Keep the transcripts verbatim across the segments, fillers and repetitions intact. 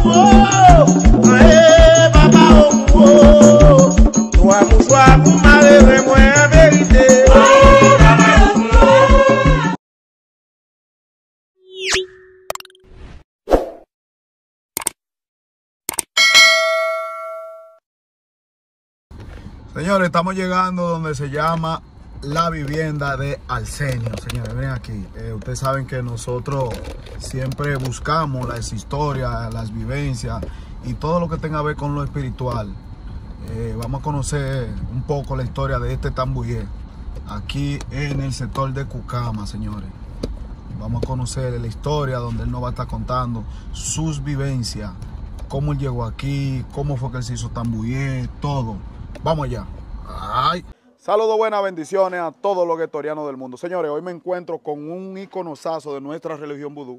Señores, estamos llegando donde se llama la vivienda de Arsenio. Señores, ven aquí. Eh, ustedes saben que nosotros siempre buscamos las historias, las vivencias y todo lo que tenga que ver con lo espiritual. Eh, vamos a conocer un poco la historia de este Tambuyé aquí en el sector de Cucama, señores. Vamos a conocer la historia donde él nos va a estar contando sus vivencias, cómo él llegó aquí, cómo fue que él se hizo Tambuyé, todo. Vamos allá. Ay. Saludos, buenas bendiciones a todos los guetorianos del mundo. Señores, hoy me encuentro con un iconosazo de nuestra religión vudú.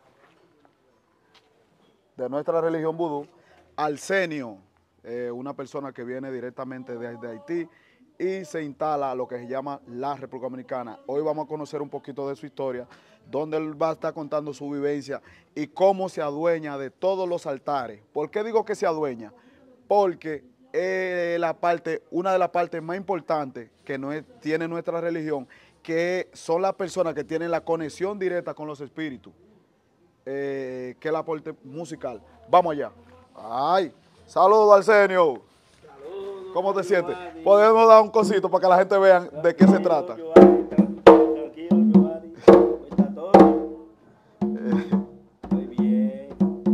De nuestra religión vudú, Arsenio, eh, una persona que viene directamente desde Haití y se instala a lo que se llama la República Dominicana. Hoy vamos a conocer un poquito de su historia, donde él va a estar contando su vivencia y cómo se adueña de todos los altares. ¿Por qué digo que se adueña? Porque es la parte, una de las partes más importantes que no es, tiene nuestra religión, que son las personas que tienen la conexión directa con los espíritus, eh, que es la parte musical. Vamos allá. Ay, saludos, Arsenio. Saludos. ¿Cómo te sientes? Podemos dar un cosito para que la gente vea de qué se trata. Tranquilo, Giovanni. ¿Cómo está todo? Muy bien.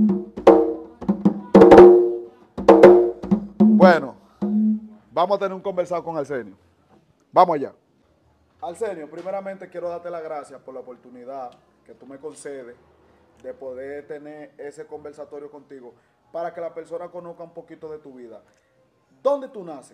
Bueno, vamos a tener un conversado con Arsenio. Vamos allá. Arsenio, primeramente quiero darte las gracias por la oportunidad que tú me concedes de poder tener ese conversatorio contigo para que la persona conozca un poquito de tu vida. ¿Dónde tú naces?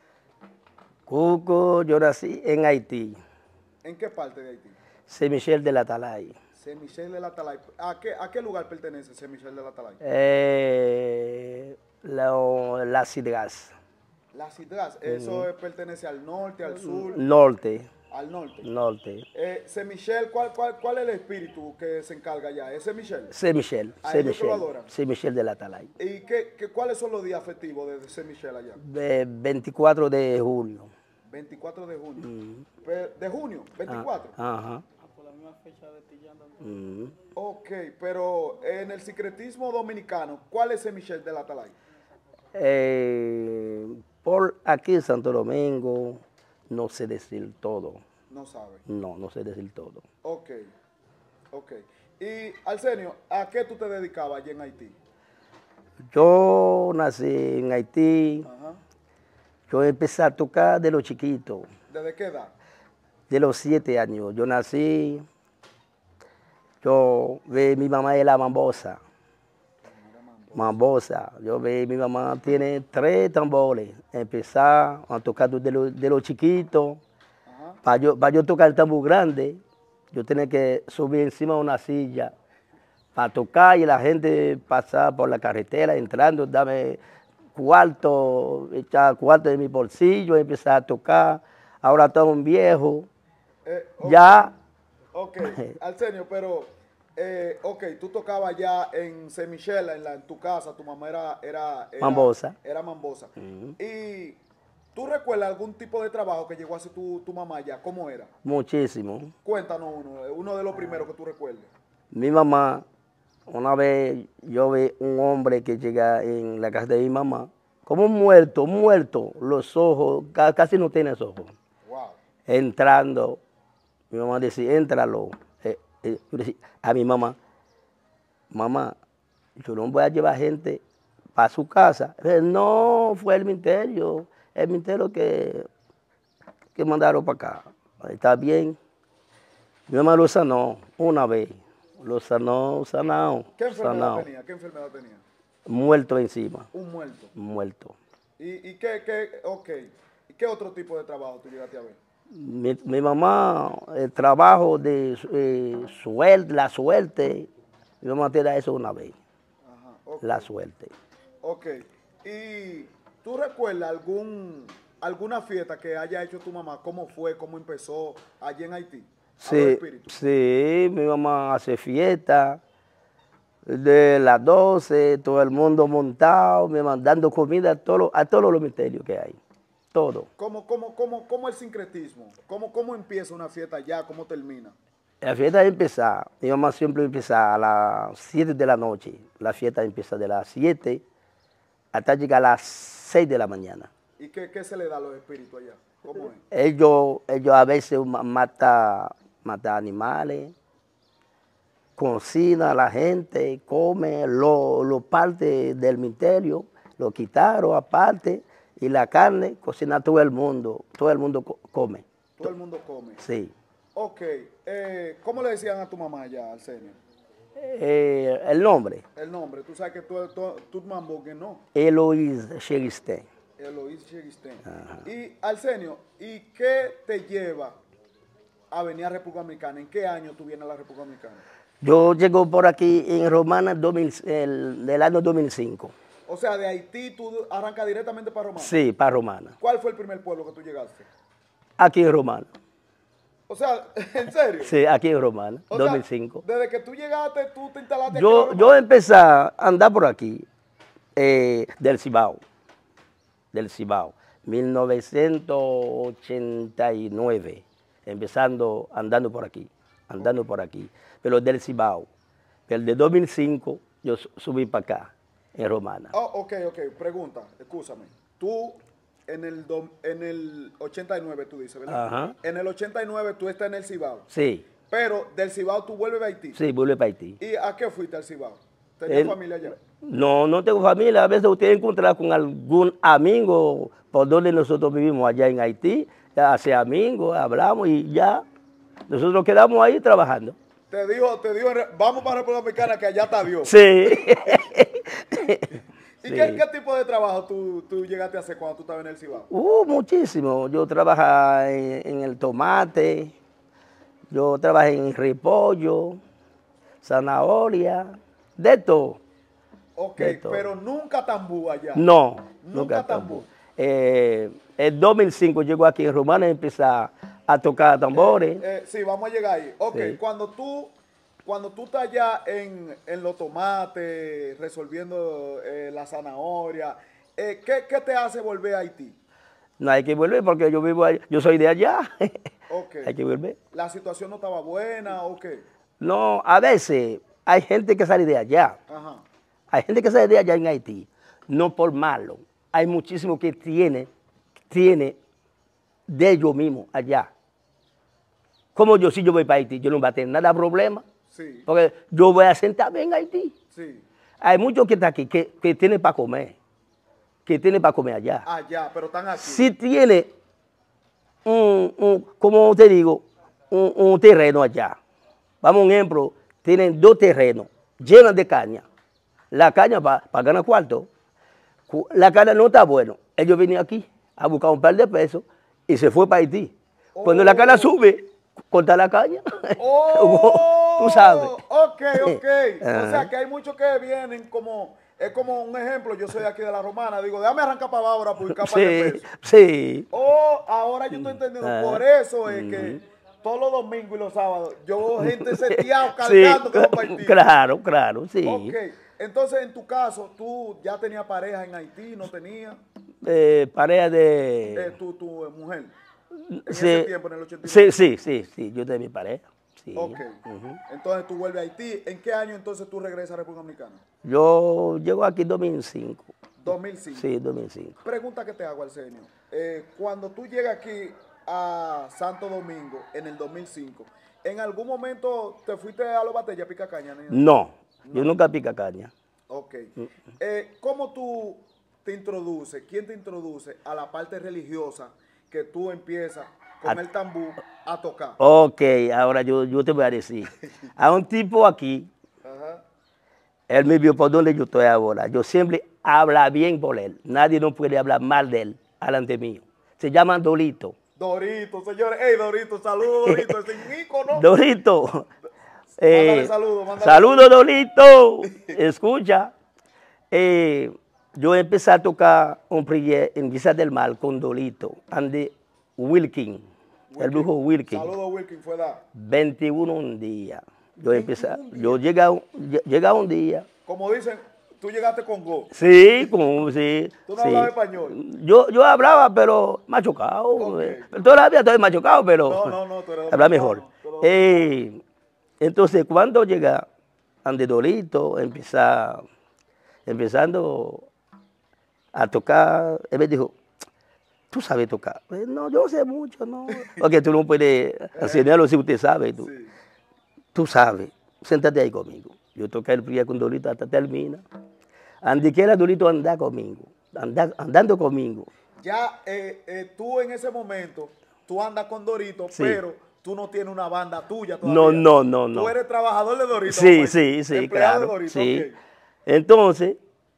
Cuco, yo nací en Haití. ¿En qué parte de Haití? Saint Michel de la Atalay. Saint Michel de la Atalay. ¿A qué, a qué lugar pertenece Saint Michel de la Atalay? Eh, la, la Cidras. La Cidras, eso uh-huh. pertenece al norte, al sur. Norte. Al norte. Norte. Eh, Saint Michel, ¿cuál, cuál, ¿cuál es el espíritu que se encarga allá? ¿Es Saint Michel? Saint Michel. Saint Michel. Saint Michel de la Atalay. ¿Y qué, qué, cuáles son los días festivos de Saint Michel allá? De veinticuatro de junio. veinticuatro de junio. Mm. ¿De junio? ¿veinticuatro? Ah, ajá. Ah, por la misma fecha de Tillán también. Mm. Ok, pero en el secretismo dominicano, ¿cuál es Saint Michel de la Atalay? Eh, por aquí en Santo Domingo no sé decir todo. No sabe. No, no sé decir todo. Ok, ok. Y Arsenio, ¿a qué tú te dedicabas allí en Haití? Yo nací en Haití. Ajá. Yo empecé a tocar de los chiquitos. ¿Desde qué edad? De los siete años. Yo nací, yo vi mi mamá de la mambosa. Mambosa. Yo vi mi mamá tiene tres tambores. Empecé a tocar de los de lo chiquitos. Para yo, para yo tocar el tambor grande, yo tenía que subir encima de una silla para tocar y la gente pasaba por la carretera entrando, dame cuarto, echar cuarto de mi bolsillo, empezar a tocar. Ahora estamos viejos. Eh, okay. Ya. Ok, Arsenio, pero, eh, ok, tú tocabas ya en Saint Michel, en, la, en tu casa, tu mamá era... era, era mambosa. Era mambosa. Uh-huh. Y... ¿tú recuerdas algún tipo de trabajo que llegó a hacer tu, tu mamá allá? ¿Cómo era? Muchísimo. Cuéntanos uno, uno de los primeros que tú recuerdes. Mi mamá, una vez yo vi un hombre que llega en la casa de mi mamá, como muerto, muerto, los ojos, casi no tiene ojos. Wow. Entrando, mi mamá decía, éntralo. Eh, eh, yo decía a mi mamá, mamá, yo no voy a llevar gente para su casa. Eh, no, fue el ministerio. El ministerio que, que mandaron para acá. Está bien. Mi mamá lo sanó una vez. Lo sanó, sanado. ¿Qué enfermedad sanado. tenía? ¿Qué enfermedad tenía? Muerto encima. Un muerto. Muerto. ¿Y, y qué, qué, okay. ¿Y qué otro tipo de trabajo tú llegaste a ver? Mi, mi mamá, el trabajo de eh, suerte, la suerte, mi mamá te da eso una vez. Ajá, okay. La suerte. Ok. ¿Y tú recuerdas algún, alguna fiesta que haya hecho tu mamá? ¿Cómo fue? ¿Cómo empezó allí en Haití? Sí, sí, mi mamá hace fiesta. De las doce, todo el mundo montado, me mandando comida a todos a todos los misterios que hay. Todo. ¿Cómo, cómo, cómo, cómo el sincretismo? ¿Cómo, ¿Cómo empieza una fiesta allá? ¿Cómo termina? La fiesta empieza, mi mamá siempre empieza a las siete de la noche. La fiesta empieza de las siete hasta llegar a las seis de la mañana. ¿Y qué, qué se le da a los espíritus allá? ¿Cómo es? Ellos, ellos a veces matan mata animales, cocina a la gente, come, lo, lo parte del misterio, lo quitaron aparte, y la carne cocina todo el mundo, todo el mundo come. Todo el mundo come. Sí. Ok, eh, ¿cómo le decían a tu mamá allá, Arsenio? Eh, el nombre. El nombre, tú sabes que tú, tú, tú mambo que no. Eloís Chegistén. Eloís Chegistén. Y Arsenio, ¿y qué te lleva a venir a República Dominicana? ¿En qué año tú vienes a la República Dominicana? Yo llego por aquí en Romana dos mil, el, del año dos mil cinco. O sea, de Haití tú arrancas directamente para Romana. Sí, para Romana. ¿Cuál fue el primer pueblo que tú llegaste? Aquí en Romana. O sea, ¿en serio? Sí, aquí en Romana, o dos mil cinco. Sea, desde que tú llegaste, tú te instalaste yo, aquí en yo empecé a andar por aquí, eh, del Cibao, del Cibao, mil novecientos ochenta y nueve, empezando, andando por aquí, andando por aquí, pero del Cibao. Pero de dos mil cinco yo subí para acá, en Romana. Oh, ok, ok, pregunta, escúchame. Tú... En el, do, en el ochenta y nueve tú dices, ¿verdad? Ajá. En el ochenta y nueve tú estás en el Cibao. Sí. Pero del Cibao tú vuelves a Haití. Sí, vuelve para Haití. ¿Y a qué fuiste al Cibao? ¿Tenías El, familia allá? No, no tengo familia. A veces usted encuentra con algún amigo por donde nosotros vivimos allá en Haití. Ya hace amigos, hablamos y ya. Nosotros quedamos ahí trabajando. Te dijo, te dijo, vamos para República Dominicana que allá está Dios. Sí. ¿Y sí. qué, qué tipo de trabajo tú, tú llegaste a hacer cuando tú estabas en el Cibao? Uh, muchísimo. Yo trabajaba en, en el tomate, yo trabajé en repollo, zanahoria, de todo. Ok, de todo. Pero nunca tambú allá. No, nunca, nunca tambú. tambú. Eh, en dos mil cinco llegó aquí en Romana y empecé a, a tocar tambores. Eh, eh, sí, vamos a llegar ahí. Ok, Sí. cuando tú... Cuando tú estás allá en, en los tomates, resolviendo eh, la zanahoria, eh, ¿qué, ¿qué te hace volver a Haití? No hay que volver porque yo vivo allá, yo soy de allá. Okay. Hay que volver. ¿La situación no estaba buena o qué? No, a veces hay gente que sale de allá. Ajá. Hay gente que sale de allá en Haití, no por malo. Hay muchísimos que tiene, tiene de ellos mismos allá. Como yo, si yo voy para Haití, yo no voy a tener nada de problema. Sí. Porque yo voy a sentarme en Haití. Sí. Hay muchos que están aquí que, que tienen para comer, que tienen para comer allá. Allá, pero están aquí. Si tiene, un, un, como te digo, un, un terreno allá. Vamos a un ejemplo, tienen dos terrenos llenos de caña. La caña para pa ganar cuarto. La caña no está bueno. Ellos vienen aquí a buscar un par de pesos y se fue para Haití. Oh. Cuando la caña sube, corta la caña. Oh, tú sabes. Ok, ok. O sea que hay muchos que vienen como, es como un ejemplo, yo soy de aquí de la Romana, digo, déjame arrancar para abajo ahora por buscar para de pesos. Sí. Oh, ahora yo estoy entendiendo. Uh-huh. Por eso es que todos los domingos y los sábados yo veo gente seteado cargando sí, que va para Haití. Claro, claro, sí. Ok. Entonces, en tu caso, ¿tú ya tenías pareja en Haití? ¿No tenías? Eh, pareja de... Eh, tu, tu eh, mujer. En sí, ese tiempo, en el ochenta y nueve. Sí, sí, sí, sí, yo tenía mi pareja. Sí. Ok. Uh-huh. Entonces, tú vuelves a Haití. ¿En qué año entonces tú regresas a República Dominicana? Yo llego aquí en dos mil cinco. dos mil cinco. Sí, dos mil cinco. Pregunta que te hago, Arsenio. Eh, cuando tú llegas aquí a Santo Domingo en el dos mil cinco, ¿en algún momento te fuiste a los batallas a picar caña? No, no, yo nunca pica caña. Ok. Eh, ¿Cómo tú te introduces, quién te introduce a la parte religiosa que tú empiezas con a, el tambú a tocar? Ok, ahora yo, yo te voy a decir. A un tipo aquí, ajá, él me vio por donde yo estoy ahora. Yo siempre hablo bien por él. Nadie no puede hablar mal de él delante mío. Se llama Dorito. Dorito, señores. Hey, Dorito, saludos, Dorito. Es un ícono. Dorito. Eh, mándale saludos, mándale saludos, Dorito. Escucha. Eh, yo empecé a tocar un proyecto en Visa del Mar con Dorito. Andy Wilkin. Wilkin. El brujo Wilkin. Saludos, Wilkin. Fue da. veintiuno un día. Yo empecé, yo llegaba, llegaba un día. Como dicen, tú llegaste con go. Sí, como, sí. ¿Tú no sí. hablabas español? Yo, yo hablaba, pero machucado. Okay. Eh, Todavía estoy machucado, pero No, no, no, tú eres habla mejor. dominicano, Eh, entonces, cuando llega ande Dorito, empezar, empezando a tocar, él me dijo, ¿tú sabes tocar? Eh, no, yo sé mucho, no. Porque tú no puedes enseñarlo si usted sabe. Tú, Sí. tú sabes, siéntate ahí conmigo. Yo toqué el primer con Dorito hasta termina. Ande quiera Dorito andar conmigo, andar, andando conmigo. Ya eh, eh, tú en ese momento, tú andas con Dorito, Sí. pero tú no tienes una banda tuya todavía. No, no, no, no. Tú eres trabajador de Dorito. Sí, pues, sí, sí, empleado claro. de Dorito, Sí. okay. Entonces,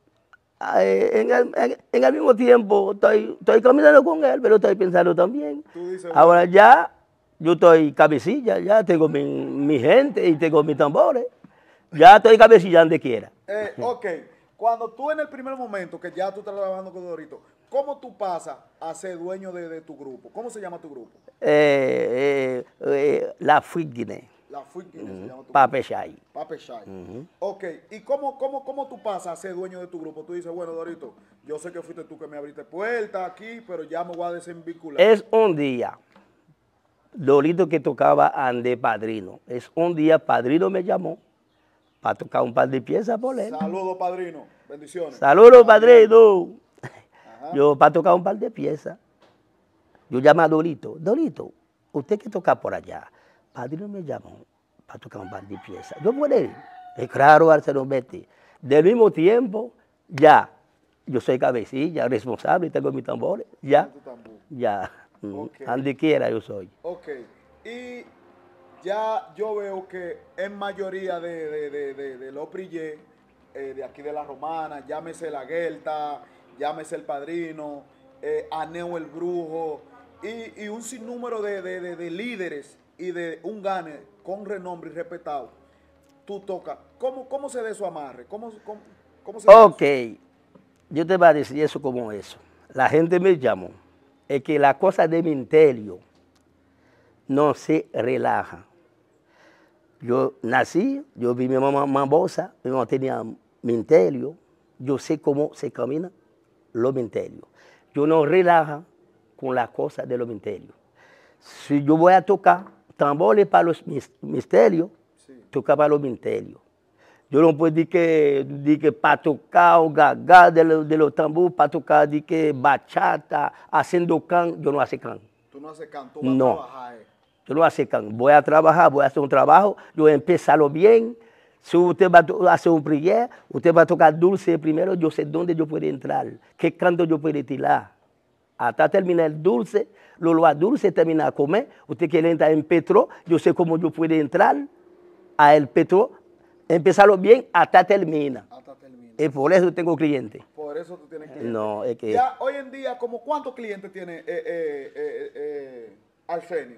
eh, en, el, en, en el mismo tiempo estoy, estoy caminando con él, pero estoy pensando también. Tú dices, Ahora bueno, ya, yo estoy cabecilla, ya tengo mi, mi gente y tengo mis tambores. Ya estoy cabecilla donde quiera. eh, ok, cuando tú en el primer momento que ya tú estás trabajando con Dorito, ¿cómo tú pasas a ser dueño de, de tu grupo? ¿Cómo se llama tu grupo? Eh, eh, eh, la Fuigne, La Fuigne se llama tu Pape Shay. grupo. Pape Shay. Ok, ¿y cómo, cómo, cómo tú pasas a ser dueño de tu grupo? Tú dices, bueno, Dorito, yo sé que fuiste tú que me abriste puertas aquí, pero ya me voy a desvincular. Es un día, Dorito que tocaba ande Padrino. Es un día, Padrino me llamó para tocar un par de piezas por él. Saludos, padrino. Bendiciones. Saludos, Padrino. Ajá. Yo para tocar un par de piezas. Yo llamé a Dorito. Dorito, usted que toca por allá. Padrino me llamó para tocar un par de piezas. Yo puedo ir. Es claro, Arsenio Betty. Del mismo tiempo, ya, yo soy cabecilla, responsable, tengo mis tambores. Ya, Tu tambor. ya. Ok. Donde quiera yo soy. Ok, y ya yo veo que en mayoría de, de, de, de, de los Prillé, eh, de aquí de la Romana, llámese la Guelta, llámese el Padrino, eh, Aneo el Brujo, y, y un sinnúmero de, de, de, de líderes y de un gane con renombre y respetado, tú tocas. ¿Cómo, cómo se dé su amarre? ¿Cómo, cómo, cómo se Ok, yo te voy a decir eso como eso. La gente me llamó. Es que la cosa de mi interior no se relaja. Yo nací, yo vi mi mamá mambosa, mi mamá tenía mi interior, yo sé cómo se camina lo misterio. Yo no relaja con las cosas de lo misterio. Si yo voy a tocar tambores para los misterios, sí. Toca para los misterios. Yo no puedo decir que, de que para tocar o gaga de, lo, de los tambores, para tocar de que bachata, haciendo can, yo no hace can. Tú no haces can, tú vas no. a trabajar. Eh. Yo no hace can. Voy a trabajar, voy a hacer un trabajo, yo voy a empezarlo bien. Si usted va a hacer un prier, usted va a tocar dulce primero, yo sé dónde yo puedo entrar, qué canto yo puedo tirar. Hasta terminar el dulce, luego a dulce termina a comer, usted quiere entrar en petro, yo sé cómo yo puedo entrar a el petro, empezarlo bien hasta termina. Hasta termina. Y por eso tengo clientes. Por eso tú tienes clientes. No, es que... Ya hoy en día, ¿como cuántos clientes tiene eh, eh, eh, eh, Arsenio?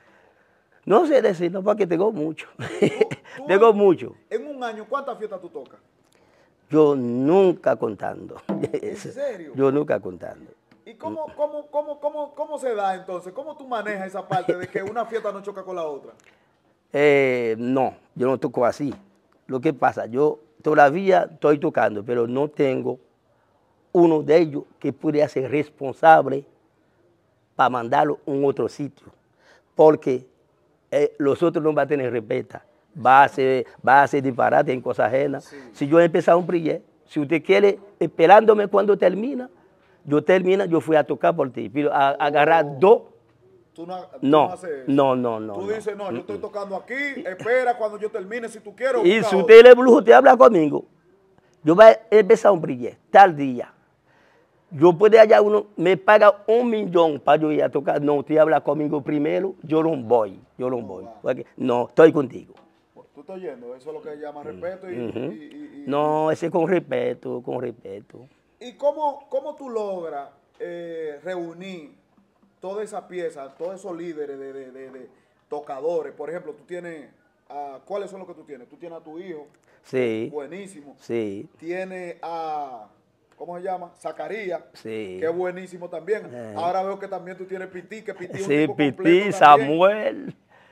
No sé decir, no, porque tengo mucho. ¿Tú, tú tengo en, mucho. En un año, ¿cuántas fiestas tú tocas? Yo nunca contando. ¿En serio? Yo nunca contando. ¿Y cómo, cómo, cómo, cómo, cómo se da entonces? ¿Cómo tú manejas esa parte de que una fiesta no choca con la otra? Eh, no, yo no toco así. Lo que pasa, yo todavía estoy tocando, pero no tengo uno de ellos que pudiera ser responsable para mandarlo a un otro sitio. Porque eh, los otros no van a tener respeto. Va a ser, va a ser disparate en cosas ajenas. Sí. Si yo he empezado un proyecto, si usted quiere, esperándome cuando termina, yo termina, yo fui a tocar por ti. Pero a, a agarrar oh. dos. Tú no, tú no, no, haces eso. no, no, no. Tú no. dices, no, yo estoy tocando aquí, espera cuando yo termine, si tú quieres. Y si usted le brujo, usted habla conmigo. Yo voy a empezar un proyecto, tal día. Yo puedo allá uno, me paga un millón para yo ir a tocar. No, usted habla conmigo primero, yo no voy, yo no, no voy. Va. No, estoy contigo. Tú estás oyendo, eso es lo que llama respeto. Y, uh-huh. y, y, y, no, ese es con respeto, con respeto. ¿Y cómo, cómo tú logras eh, reunir toda esa pieza, todos esos líderes de, de, de, de tocadores? Por ejemplo, tú tienes, uh, ¿cuáles son los que tú tienes? Tú tienes a tu hijo. Sí. Buenísimo. Sí. Tienes a... ¿Cómo se llama? Zacarías, sí. que es buenísimo también. Eh. Ahora veo que también tú tienes Pití, que Pití es un sí, tipo Pití, Samuel.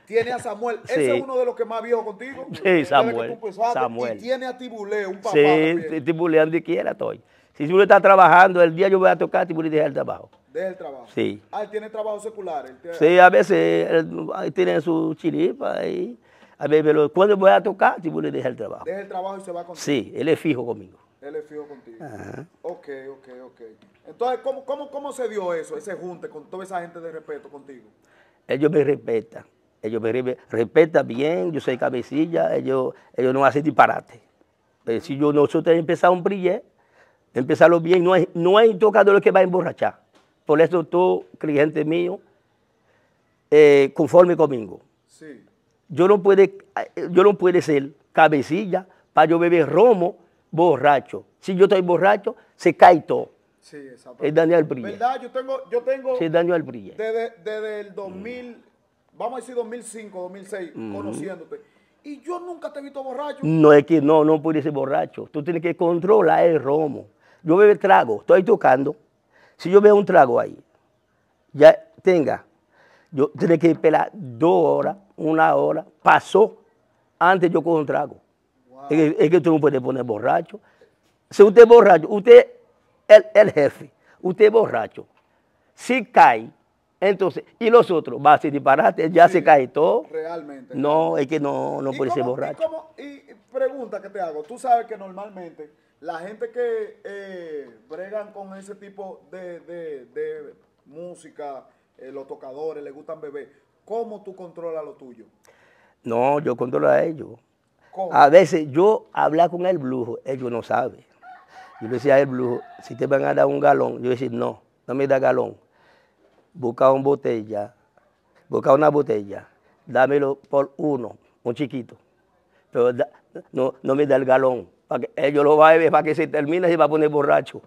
Tiene a Samuel. Sí. Ese es uno de los que más viejo contigo. Sí, Desde Samuel, que tú empezaste. Samuel. Y tiene a Tibulé, un papá Sí, también. Tibulé donde quiera estoy. Si Tibulé está trabajando, el día yo voy a tocar, Tibulé deja el trabajo. Deja el trabajo. Sí. Ah, él tiene trabajo secular. Él tiene... Sí, a veces él, ahí tiene su chiripa ahí. A ver, pero cuando voy a tocar, Tibulé deja el trabajo. Deja el trabajo y se va contigo. Sí, él es fijo conmigo. Él es fijo contigo. Ajá. Ok, ok, ok. Entonces, ¿cómo, cómo, ¿cómo se dio eso, ese junte con toda esa gente de respeto contigo? Ellos me respetan. Ellos me re- respetan bien, yo soy cabecilla, ellos, ellos no hacen disparate. Pero si yo nosotros empezamos un brillé, empezarlo bien, no hay, no hay tocador que va a emborrachar. Por eso todo cliente mío, eh, conforme conmigo. Sí. Yo no puede, yo no puede ser cabecilla para yo beber romo borracho. Si yo estoy borracho, se cae todo. Sí, exacto. Es Daniel Brille. ¿Verdad? Yo tengo, yo tengo Sí, es Daniel Brille. desde, desde el dos mil, vamos a decir dos mil cinco, dos mil seis, conociéndote. Y yo nunca te he visto borracho. No es que no, no puede ser borracho. Tú tienes que controlar el romo. Yo bebo trago, estoy tocando. Si yo veo un trago ahí, ya tenga, yo tengo que esperar dos horas, una hora, pasó, antes yo cojo un trago. Wow. Es, que, es que tú no puedes poner borracho. Si usted es borracho, usted es el, el jefe, usted es borracho. Si cae, entonces, y los otros, va a ser disparate, ya Sí, se cae todo. Realmente. No, es que no, no ¿Y puede ser cómo- borracho. Y, cómo- y pregunta que te hago, tú sabes que normalmente la gente que eh, bregan con ese tipo de, de- de música, eh, los tocadores, les gustan beber, ¿cómo tú controlas lo tuyo? No, yo controlo a ellos. ¿Cómo? A veces yo hablar con el brujo, ellos no saben. Yo le decía al brujo, si te van a dar un galón, yo decía, no, no me da galón. Busca una botella, busca una botella, dámelo por uno, un chiquito. Pero da- no, no me da el galón, para que ellos lo van a beber, para que se termine y se va a poner borracho.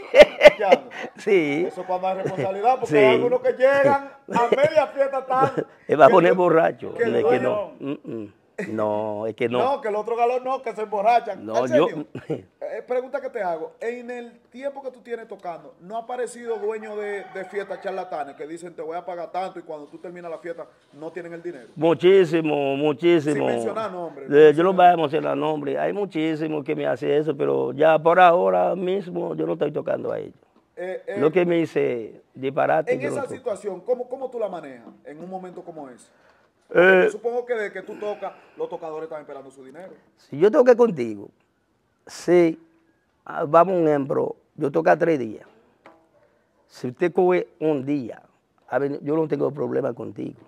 Ya, Sí. Eso para más responsabilidad, porque Sí. hay algunos que llegan a media fiesta tan... Él va a que poner el- borracho. que el No, es que dueño- no. Mm, mm. No, es que No. no. que el otro galón no, que se emborrachan. No, ¿En yo- serio? Eh, pregunta que te hago. En el tiempo que tú tienes tocando, ¿no ha aparecido dueño de, de fiestas charlatanes que dicen te voy a pagar tanto y cuando tú terminas la fiesta no tienen el dinero? Muchísimo, muchísimo. Sin mencionar nombres, Eh, no yo no mencionar- voy a mencionar nombres. Hay muchísimos que me hacen eso, pero ya por ahora mismo yo no estoy tocando a ellos. Eh, eh, Lo que me dice disparate. en yo no esa toco. situación, ¿cómo, ¿cómo tú la manejas en un momento como ese? Eh, Yo supongo que de que tú tocas, los tocadores están esperando su dinero. Si yo toque contigo, si ah, vamos un ejemplo, yo toco tres días. Si usted coge un día, a ver, yo no tengo problema contigo.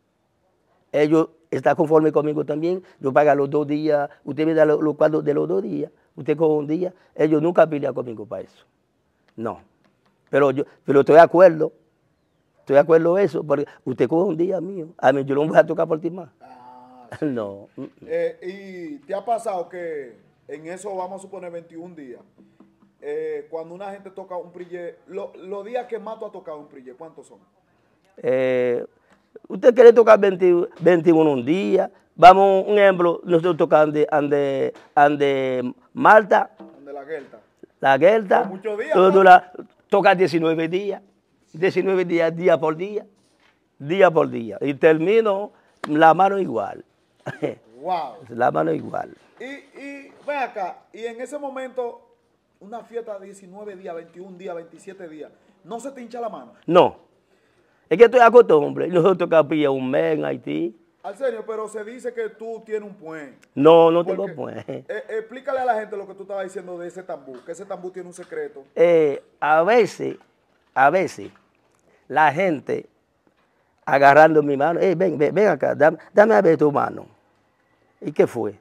Ellos están conformes conmigo también, yo pago los dos días, usted me da los, los cuadros de los dos días, usted coge un día, ellos nunca pelean conmigo para eso. No. Pero yo pero estoy de acuerdo, estoy de acuerdo en eso, porque usted coge un día mío, a mí yo no voy a tocar por ti más. Ah, No. mm, mm. Eh, ¿Y te ha pasado que en eso vamos a suponer veintiún días? Eh, cuando una gente toca un prillé, lo- los días que más tú has tocado un prillé, ¿cuántos son? Eh, usted quiere tocar veinte, veintiuno un día, vamos, un ejemplo, nosotros tocamos ande, ande, ande Malta, Donde la guerta. la Guelta, Son muchos días, todo ¿no? la- toca diecinueve días, diecinueve días, día por día, día por día, y termino la mano igual, Wow. la mano igual. Y, y ven acá, y en ese momento, una fiesta de diecinueve días, veintiún días, veintisiete días, ¿no se te hincha la mano? No, es que estoy acostumbrado, nosotros tocamos pilla un mes en Haití, Al serio, pero se dice que tú tienes un puente. no, no tengo Porque, pues. eh, explícale a la gente lo que tú estabas diciendo de ese tambú, que ese tambú tiene un secreto. Eh, a veces, a veces, la gente agarrando mi mano, "Ey, ven, ven, ven acá, dame, dame a ver tu mano. ¿Y qué fue?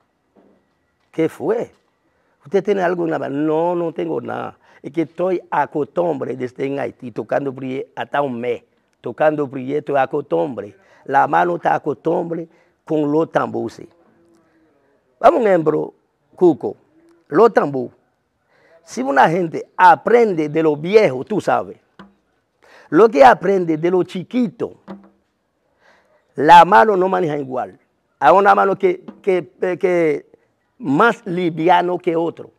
¿Qué fue? ¿Usted tiene algo en la mano? No, no tengo nada. Es que estoy acostumbrado desde en Haití, tocando brillé hasta un mes. Tocando brillé, estoy acostumbrado. La mano está acostumbrada con los tambores. Vamos un ejemplo, Cuco, los tambores. Si una gente aprende de lo viejo, tú sabes, lo que aprende de lo chiquito, la mano no maneja igual. Hay una mano que, que, que más liviano que otro.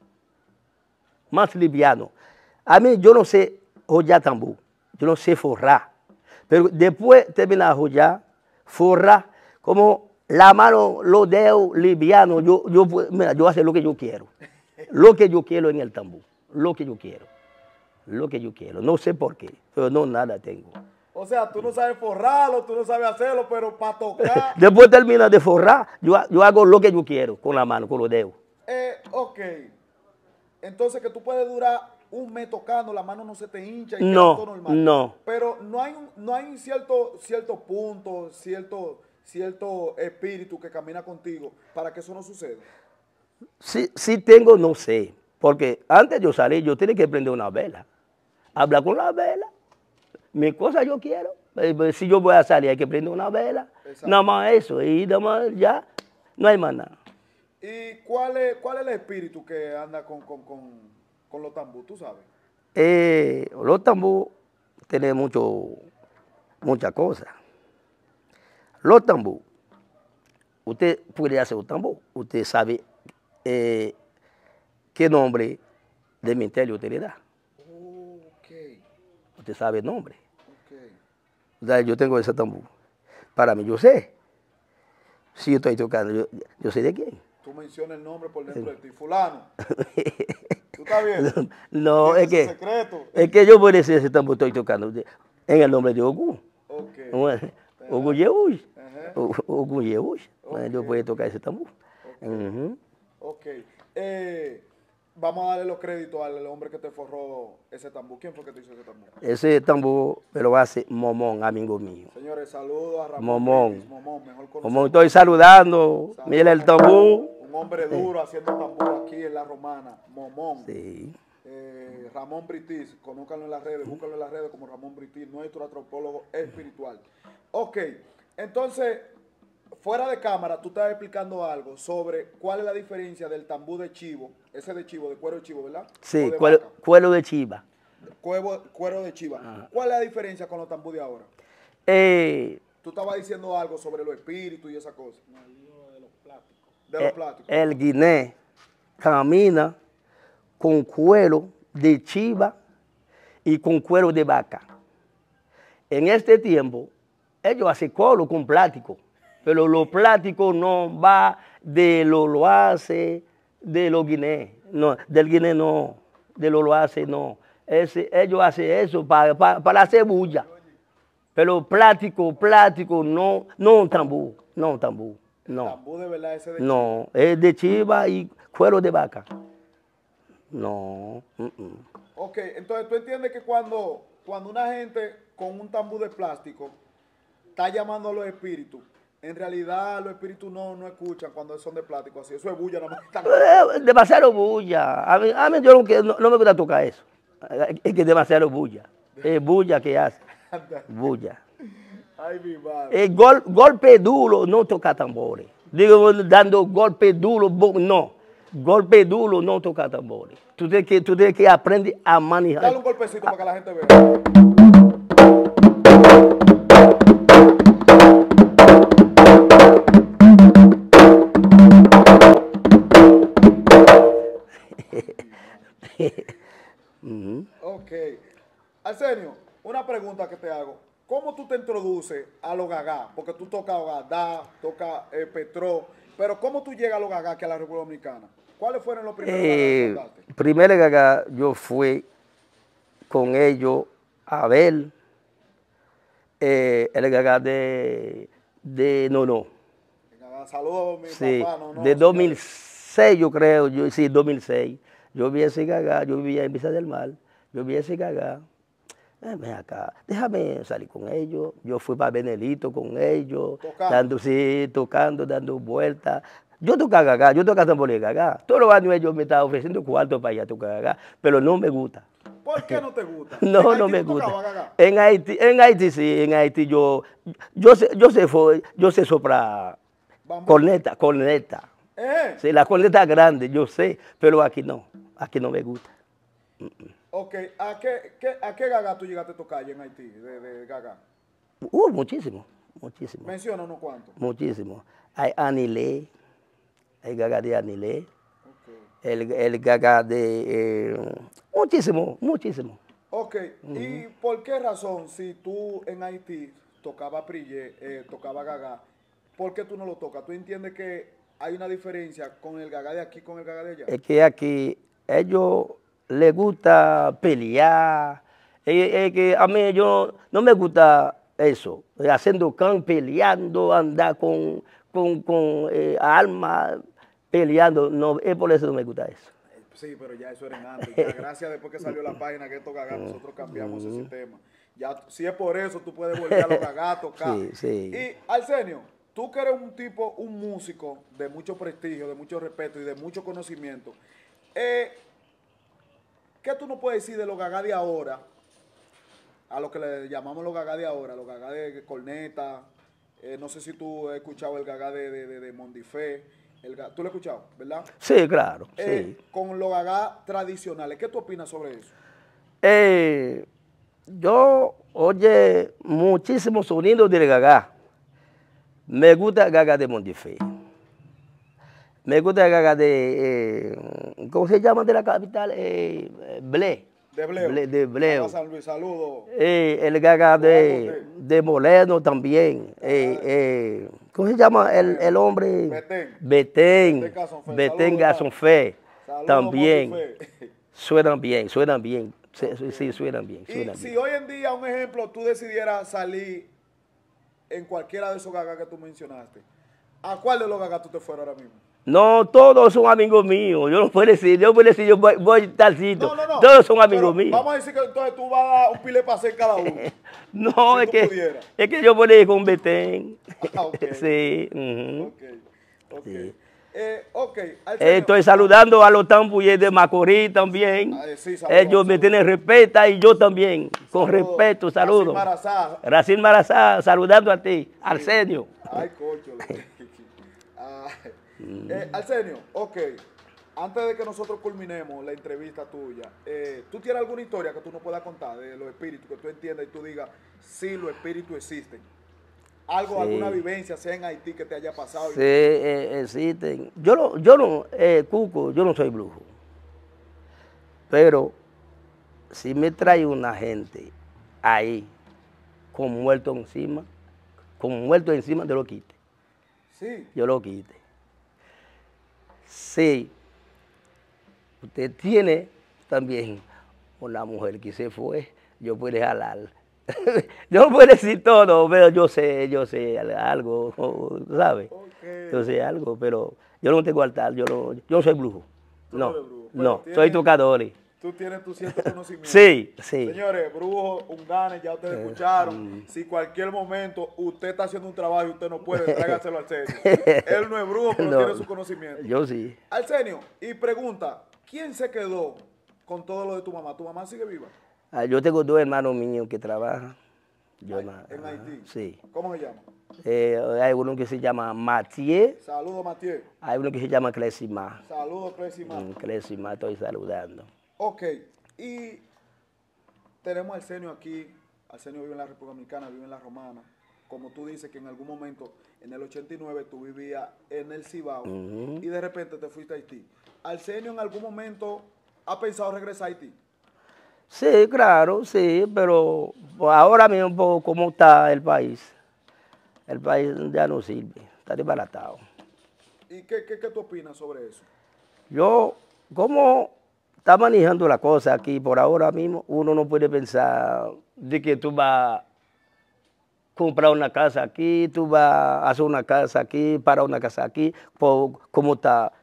Más liviano. A mí yo no sé joyar tambor, yo no sé forrar. Pero después terminar de joyar, forrar, como la mano, los dedos livianos, yo, yo, mira, yo hago lo que yo quiero. Lo que yo quiero en el tambor. Lo que yo quiero. Lo que yo quiero. No sé por qué, pero no nada tengo. O sea, tú no sabes forrarlo, tú no sabes hacerlo, pero para tocar... Después termina de forrar, yo, yo hago lo que yo quiero con la mano, con los dedos. Eh, ok. Entonces que tú puedes durar un mes tocando, la mano no se te hincha y No, queda todo normal. no. Pero no hay un, no hay un cierto, cierto punto, cierto, cierto espíritu que camina contigo para que eso no suceda. Si, si tengo, no sé. Porque antes de yo salir, yo tenía que prender una vela. Hablar con la vela. Mi cosa yo quiero. Eh, Si yo voy a salir, hay que prender una vela. Exacto. Nada más eso. Y nada más ya, no hay más nada. ¿Y cuál es, cuál es el espíritu que anda con, con, con, con los tambú, tú sabes? Eh, los tambú tienen mucho, muchas cosas. Los tambú, usted puede hacer un tambú. Usted sabe eh, qué nombre de ministerio usted le da. Ok, Usted sabe el nombre. ok. O sea, yo tengo ese tambú. Para mí, yo sé. Si yo estoy tocando, yo, yo sé de quién. Tú mencionas el nombre por dentro de ti, fulano. ¿Tú estás viendo? No, es ¿Tienes que, ese secreto? es que yo puedo decir ese tambú estoy tocando en el nombre de Ogú. Ok. Ogú Yehush. Ajá. Ogú Yehush. Bueno, yo Ok. puedo tocar ese tambú. Ok. Ujú. Ok. Eh, vamos a darle los créditos al hombre que te forró ese tambú. ¿Quién fue que te hizo ese tambú? Ese tambú me lo hace Momón, amigo mío. Señores, saludos a Ramón. Momón. Britis, Momón, mejor conocido. Momón, estoy saludando. Saludos, Mira el Momón. tambú. Un hombre duro haciendo tambú aquí en La Romana. Momón. Sí. Eh, Ramón Britis, conócanlo en las redes, búscanlo en las redes como Ramón Britis, nuestro antropólogo espiritual. Ok, entonces, fuera de cámara, tú estabas explicando algo sobre cuál es la diferencia del tambú de chivo, ese de chivo, de cuero de chivo, ¿verdad? Sí, O de cuero, vaca. cuero de chiva. Cuero, cuero de chiva. Ajá. ¿Cuál es la diferencia con los tambú de ahora? Eh, Tú estabas diciendo algo sobre los espíritus y esa cosa. de los plásticos. De los eh, plásticos. el guiné camina con cuero de chiva y con cuero de vaca. En este tiempo, ellos hacen coro con plástico, pero lo plástico no va de lo lo hace de los guiné, no, del guiné no, de lo lo hace no. Ese, ellos hacen eso para, para, para hacer bulla. Pero plástico, plástico, no, no un tambú, no un tambú, no. Tambú de verdad ese de No, es de chiva y cuero de vaca. No. Uh -uh. Ok, entonces tú entiendes que cuando, cuando una gente con un tambú de plástico está llamando a los espíritus, en realidad los espíritus no, no escuchan cuando son de plástico, así, eso es bulla, nada más. Eh, demasiado bulla. A mí, a mí yo no, no, no me gusta tocar eso. Es que es demasiado bulla. Es bulla que hace. Bulla. Ay, mi madre. El gol, golpe duro, no toca tambores. Digo, dando golpe duro, no. Golpe duro, no toca tambores. Tú tienes que, tú tienes que aprender a manejar. Dale un golpecito para que la gente vea. Uh-huh. Ok. Arsenio, una pregunta que te hago. ¿Cómo tú te introduces a los gagá? Porque tú tocas Ogadá, tocas eh, Petro, pero ¿cómo tú llegas a los gagá aquí a la República Dominicana? ¿Cuáles fueron los primeros Eh, gagá que tocaste? primero gagá, yo fui con ellos a ver eh, el gagá de, de no, no. Gagá, saludos, mi Sí, papá. No, no, de dos mil señores. seis yo creo, yo, sí, dos mil seis. Yo vi ese gagá, yo vivía en Vista del Mar, yo vi ese gagá. Eh, ven acá, déjame salir con ellos. Yo fui para Benelito con ellos, Tocando. dando, sí, tocando, dando vueltas. Yo tocaba gagá, yo tocaba tambor de gagá. Todos los años ellos me estaban ofreciendo cuarto para ir a tocar gagá, pero no me gusta. ¿Por qué no te gusta? No, ¿En no Haití me tú tocabas gusta. gagá? En Haití, en Haití sí, en Haití yo, yo sé, yo sé, fo- yo sé soplar Bambú. corneta, corneta. Eh, Sí, la corneta grande, yo sé, pero aquí no, aquí no me gusta. ok, ¿a qué, qué, ¿a qué gagá tú llegaste a tocar allá en Haití, de, de gagá? Uh, muchísimo, muchísimo, Menciona unos cuantos. muchísimo. Hay anilé, hay gaga de anilé, Ok. el, el gaga de, eh, muchísimo, muchísimo. Ok, ¿y por qué razón si tú en Haití tocaba prille, eh, tocaba gagá, ¿por qué tú no lo tocas? ¿Tú entiendes que hay una diferencia con el gagá de aquí con el gagá de allá? Es que aquí ellos les gusta pelear. Es, es que a mí yo no me gusta eso, haciendo can, peleando, andar con, con, con eh, armas, peleando. No, es por eso que no me gusta eso. Sí, pero ya eso era en antes. Ya, gracias después que salió la página que estos gagá, nosotros cambiamos ese tema. Ya, si es por eso, tú puedes volver a los gagá a tocar. Sí, sí. Y, Arsenio, tú que eres un tipo, un músico de mucho prestigio, de mucho respeto y de mucho conocimiento, eh, ¿qué tú no puedes decir de los gagá de ahora? A lo que le llamamos los gagá de ahora, los gagá de corneta. Eh, no sé si tú has escuchado el gagá de, de, de, de Mondifé. El, tú lo has escuchado, ¿verdad? Sí, claro. Eh, Sí. Con los gagá tradicionales, ¿qué tú opinas sobre eso? Eh, yo oye muchísimos sonidos del gagá. Me gusta el gagá de Mondifé. Me gusta el gagá de, eh, ¿cómo se llama de la capital? Eh, Ble. De Bleo. Ble, de Bleo. San Luis, saludos. Eh, el gagá de, de Moleno también. Eh, eh, ¿Cómo se llama el, el hombre? Betén. Betén. Betén Betén Gasonfé. También. Mondifé. Suenan bien, suenan bien. Sí, sí, sí, suenan bien. Y Suenan si bien. hoy en día, un ejemplo, tú decidieras salir en cualquiera de esos gagá que tú mencionaste, ¿a cuál de los gagá tú te fueras ahora mismo? No, todos son amigos míos. Yo no puedo decir, yo puedo decir, yo voy, voy tal sitio. No, no, no. Todos son amigos Pero míos. vamos a decir que entonces tú vas a dar un pile para hacer cada uno. No, si es, tú que, pudieras. es que yo puedo ir con Betén. Ah, ok. Sí. Uh-huh. Ok, ok. Sí. Eh, ok. Arsenio, Eh, estoy saludando a los tambuyes de Macorís también. Ah, sí, saludos, Ellos me saludos. tienen respeto y yo también. Con Saludos. respeto, saludos. Racín Marazá. Racín Marazá, saludando a ti. Arsenio. Ay, cocho. Ay. Eh, Arsenio, ok. Antes de que nosotros culminemos la entrevista tuya, eh, ¿tú tienes alguna historia que tú nos puedas contar de los espíritus, que tú entiendas y tú digas, sí, los espíritus existen? Algo, Sí. alguna vivencia, sea en Haití, que te haya pasado. Sí, eh, existen. Yo no, yo no, eh, Cuco, yo no soy brujo. Pero si me trae una gente ahí con muerto encima, con muerto encima, yo lo quite. Sí. Yo lo quite. Sí, usted tiene también una mujer que se fue, yo puedo jalar. Yo no puedo decir todo, pero yo sé, yo sé algo, ¿sabes? Okay. Yo sé algo, pero yo no tengo altar, yo no, yo no soy brujo. Tú No, no eres brujo, pero no, tienes- soy tocador. Tú tienes tu cierto conocimiento. Sí, sí. Señores, Brujo, Unganes, ya ustedes escucharon. Si cualquier momento usted está haciendo un trabajo y usted no puede, tráigaselo al Arsenio. Él no es brujo, pero No, tiene su conocimiento. Yo sí. Arsenio, y pregunta, ¿quién se quedó con todo lo de tu mamá? ¿Tu mamá sigue viva? Ah, yo tengo dos hermanos míos que trabajan. Yo Ay, na- en ajá, Haití. Sí. ¿Cómo se llama? Eh, hay uno que se llama Mathieu, Saludos, Matías. hay uno que se llama Clesima. Saludos, Cresima. Mm, Clesima, estoy saludando. Ok, y tenemos a Arsenio aquí. Arsenio vive en la República Dominicana, vive en la Romana. Como tú dices que en algún momento, en el ochenta y nueve, tú vivías en el Cibao Ujú. y de repente te fuiste a Haití. ¿Arsenio en algún momento ha pensado regresar a Haití? Sí, claro, sí, pero pues, ahora mismo como está el país, el país ya no sirve, está desbaratado. ¿Y qué, qué, qué tú opinas sobre eso? Yo, ¿cómo está manejando la cosa aquí por ahora mismo? Uno no puede pensar de que tú vas a comprar una casa aquí, tú vas a hacer una casa aquí, para una casa aquí, por cómo está,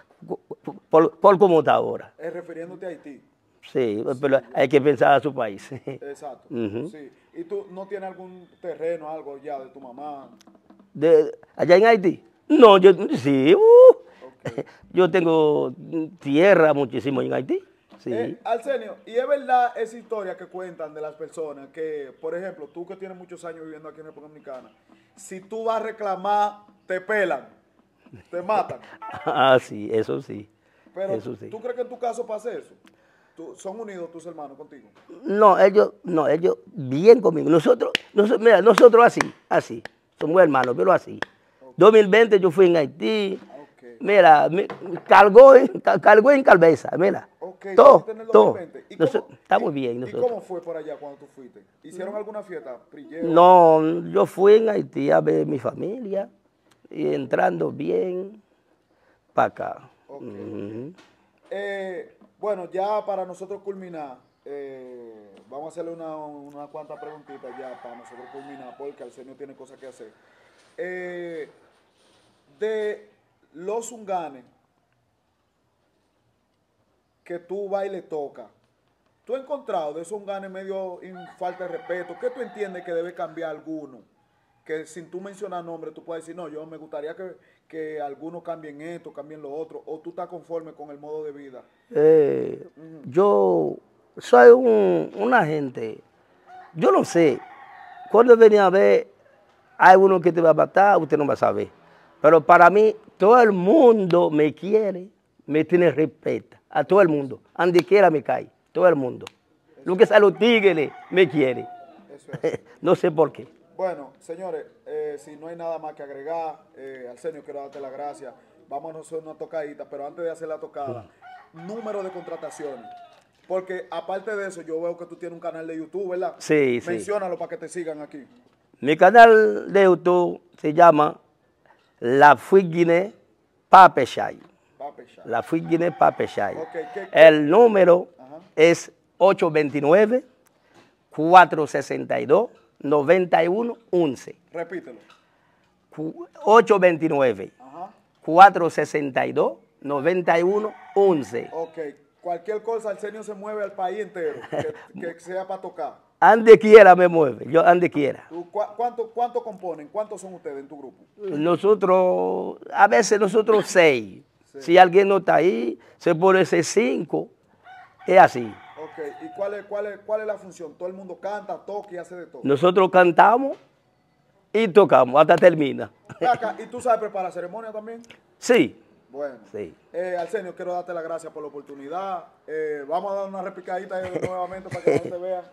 por, por cómo está ahora. Es refiriéndote a Haití. Sí, pero hay que pensar a su país. Exacto. Ujú. Sí. ¿Y tú no tienes algún terreno, algo ya de tu mamá? De, ¿allá en Haití? No, yo sí, uh, Ok. yo tengo tierra muchísimo en Haití. Sí. Eh, Arsenio, ¿y es verdad esa historia que cuentan de las personas que, por ejemplo, tú que tienes muchos años viviendo aquí en República Dominicana, si tú vas a reclamar, te pelan, te matan? Ah, sí, eso sí. Pero, Eso sí. ¿tú crees que en tu caso pase eso? ¿Tú- ¿Son unidos tus hermanos contigo? No, ellos, no, ellos bien conmigo. Nosotros, nosotros, mira, nosotros así, así. Somos hermanos, pero así. dos mil veinte yo fui en Haití. Ok. Mira, me, cargó, en, ca- cargó en cabeza, mira. Ok, todo, fuiste en el todo. dos mil veinte. ¿Y Noso- cómo- estamos y- bien ¿Y nosotros. cómo fue por allá cuando tú fuiste? ¿Hicieron alguna fiesta? ¿Prilleo? No, yo fui en Haití a ver mi familia. y entrando bien para acá. Okay, Uh-huh. okay. Eh, bueno, ya para nosotros culminar, eh, vamos a hacerle una, una cuantas preguntitas ya para nosotros culminar, porque Arsenio tiene cosas que hacer. Eh, de los zunganes que tú vas y le toca, ¿tú has encontrado de esos zunganes medio en falta de respeto? ¿Qué tú entiendes que debe cambiar alguno? Que sin tú mencionar nombre, tú puedes decir, no, yo me gustaría que, que algunos cambien esto, cambien lo otro, o tú estás conforme con el modo de vida. Eh, uh-huh. Yo soy un, una gente, yo no sé, cuando venía a ver, hay uno que te va a matar, usted no va a saber. Pero para mí, todo el mundo me quiere, me tiene respeto, a todo el mundo, donde quiera me cae, todo el mundo. Eso Lo que sea los tigres, me quiere. Eso es. No sé por qué. Bueno, señores, eh, si no hay nada más que agregar, eh, Arsenio, quiero darte las gracias. Vamos a hacer una tocadita, pero antes de hacer la tocada, sí. número de contrataciones. Porque aparte de eso, yo veo que tú tienes un canal de YouTube, ¿verdad? Sí, sí. Menciónalo para que te sigan aquí. Mi canal de YouTube se llama La Fuiguine Papechay. La Fuiguine Papechay. Okay, ¿qué, qué? El número Ajá. es ocho dos nueve, cuatro seis dos, nueve uno once. Repítelo. ocho dos nueve, cuatro seis dos, nueve uno once. Ok. Cualquier cosa, Arsenio se mueve al país entero, que, que sea para tocar. Ande quiera me mueve, yo ande quiera. ¿Tú, cu cuánto, ¿Cuánto componen? ¿Cuántos son ustedes en tu grupo? Nosotros, a veces nosotros seis. Sí. Si alguien no está ahí, se pone ese cinco. Es así. Ok. ¿Y cuál es, cuál, es, cuál es la función? ¿Todo el mundo canta, toca y hace de todo? Nosotros cantamos y tocamos hasta termina. Acá, ¿y tú sabes preparar ceremonia también? Sí. Bueno, sí. Eh, Arsenio, quiero darte las gracias por la oportunidad. Eh, vamos a dar una repicadita ahí nuevamente para que no te vean.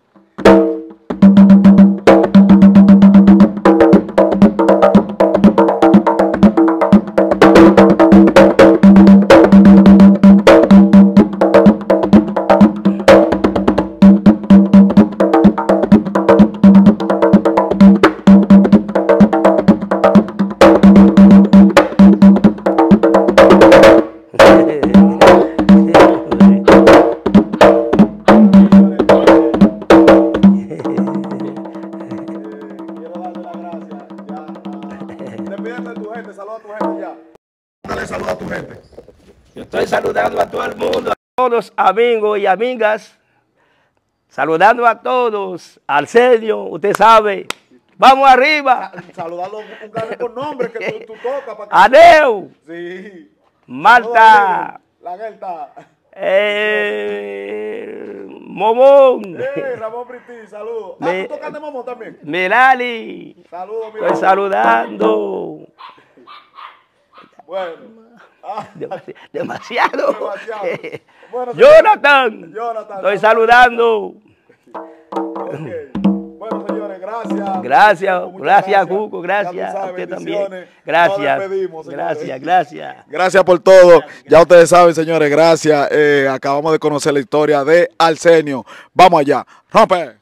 Saluda a tu gente. Yo estoy saludando a todo el mundo, a todos amigos y amigas, saludando a todos, Arsenio, usted sabe, vamos arriba. Saludando un gane por nombre que tú, tú tocas. Para que... Adeu. Sí. Marta. La Gelta. Eh, Momón. Eh, Ramón Briti, saludos. Ah, ¿tú tocas de Momón también? Mirali. Saludos, Estoy saludando. Bueno. Ah, Demasi demasiado. demasiado. Bueno, Jonathan. Jonathan. Estoy saludando. Okay. Bueno, señores, gracias. Gracias, Cuco, gracias, Cuco, gracias. sabes, A usted también. Nos Gracias. despedimos, gracias, gracias. Gracias por todo. Gracias, ya ustedes saben, señores, gracias. Eh, acabamos de conocer la historia de Arsenio. Vamos allá. Rompe.